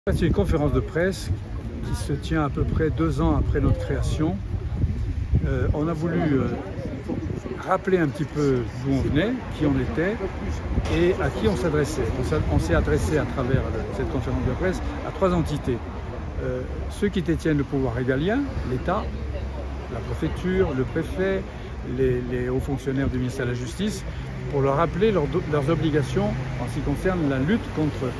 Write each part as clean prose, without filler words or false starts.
C'est une conférence de presse qui se tient à peu près 2 ans après notre création. On a voulu rappeler un petit peu d'où on venait, qui on était et à qui on s'adressait. On s'est adressé à travers cette conférence de presse à 3 entités. Ceux qui détiennent le pouvoir régalien, l'État, la préfecture, le préfet, les hauts fonctionnaires du ministère de la Justice, pour leur rappeler leurs obligations en ce qui concerne la lutte contre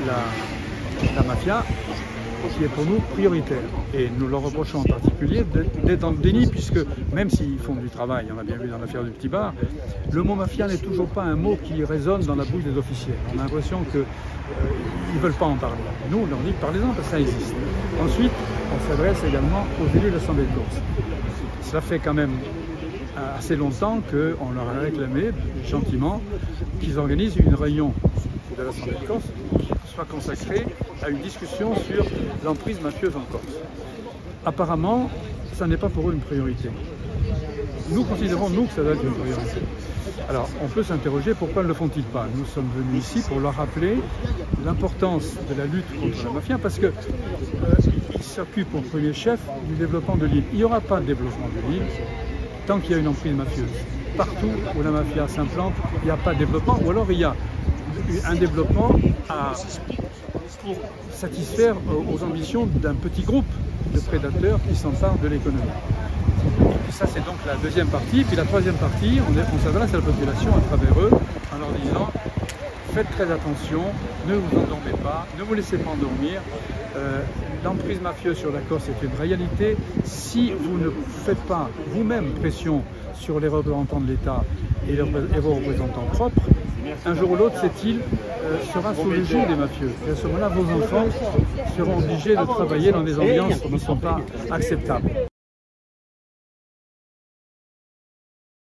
la mafia, qui est pour nous prioritaire. Et nous leur reprochons en particulier d'être dans le déni, puisque même s'ils font du travail, on l'a bien vu dans l'affaire du Petit Bar, le mot mafia n'est toujours pas un mot qui résonne dans la bouche des officiers. On a l'impression qu'ils ne veulent pas en parler. Nous, on leur dit parlez-en parce que ça existe. Ensuite, on s'adresse également aux élus de l'Assemblée de Corse. Cela fait quand même assez longtemps qu'on leur a réclamé, gentiment, qu'ils organisent une réunion de l'Assemblée de Corse qui soit consacrée à une discussion sur l'emprise mafieuse en Corse. Apparemment, ça n'est pas pour eux une priorité. Nous considérons, nous, que ça doit être une priorité. Alors, on peut s'interroger pourquoi ne le font-ils pas. Nous sommes venus ici pour leur rappeler l'importance de la lutte contre la mafia, parce qu'ils s'occupent au premier chef du développement de l'île. Il n'y aura pas de développement de l'île tant qu'il y a une emprise mafieuse. Partout où la mafia s'implante, il n'y a pas de développement, ou alors il y a un développement pour satisfaire aux ambitions d'un petit groupe de prédateurs qui s'emparent de l'économie. Et ça, c'est donc la deuxième partie. Puis la troisième partie, on s'adresse à la population à travers eux en leur disant faites très attention, ne vous endormez pas, ne vous laissez pas endormir. L'emprise mafieuse sur la Corse est une réalité. Si vous ne faites pas vous-même pression sur les représentants de l'État et vos représentants propres, un jour ou l'autre, cette île sera sous le joug des mafieux. Et à ce moment-là, vos enfants seront obligés de travailler dans des ambiances qui ne sont pas acceptables.